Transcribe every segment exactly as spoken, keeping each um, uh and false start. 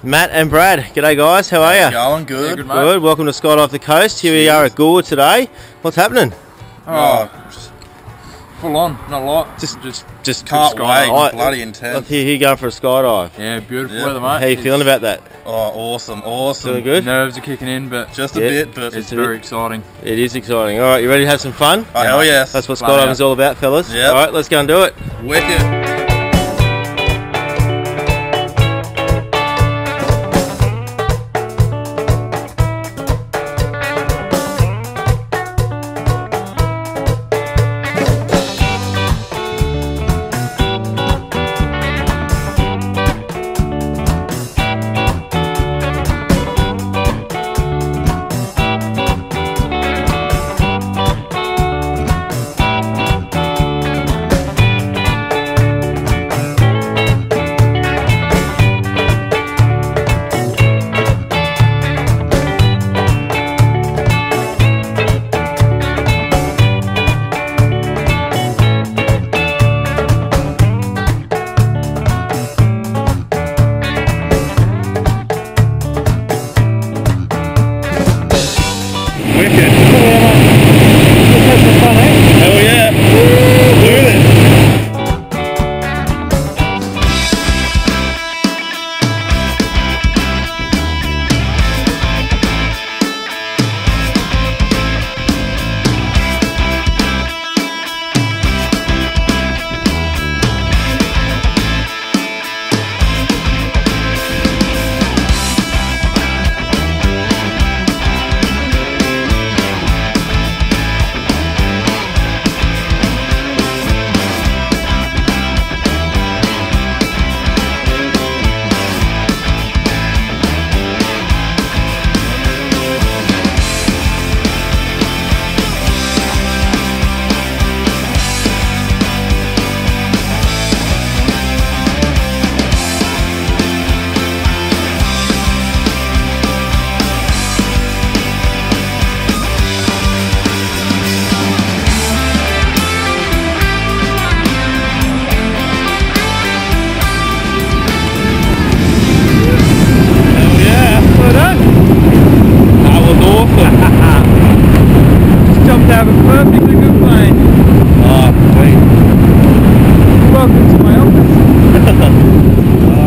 Matt and Brad, g'day guys, how are you? Going good. Yeah, good, Good, welcome to Skydive the Coast. Here we Cheers. are at Gore today. What's happening? Oh, full on, not a lot. Just, just, just Can't wait, I- bloody I intense. hear you going for a skydive. yeah, beautiful Yeah. weather, mate. How you It's- feeling about that? Oh, awesome, awesome. Feeling good? Nerves are kicking in, but Just a Yeah. bit, but it's a very bit. exciting. It is exciting. All right, you ready to have some fun? oh, hell yes. That's what Flat skydiving out. is all about, fellas. Yep. All right, let's go and do it. wicked. Hell yeah. Doing it. Have a perfectly good plane. Oh, sweet. Welcome to my office.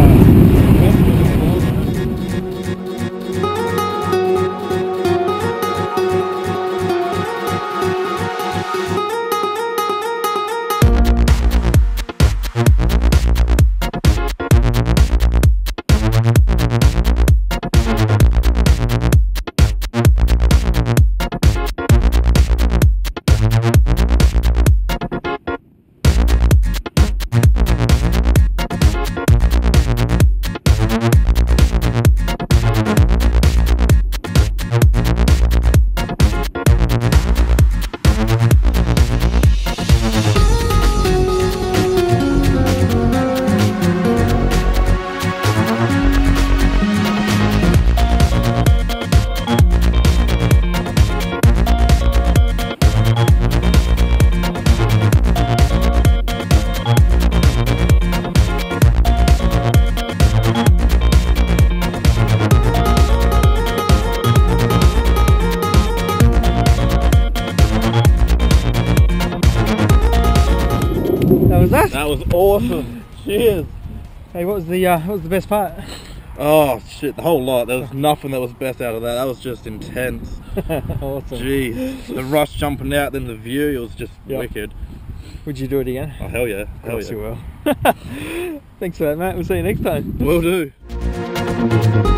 That was that. That was awesome. Cheers. Hey, what was the uh, what was the best part? Oh shit, the whole lot. There was nothing that was best out of that. That was just intense. Awesome. Jeez. The rush jumping out, then the view, it was just Yep. wicked. Would you do it again? Oh hell yeah. Of Hell course yeah. you will. Thanks for that, mate. We'll see you next time. Will do.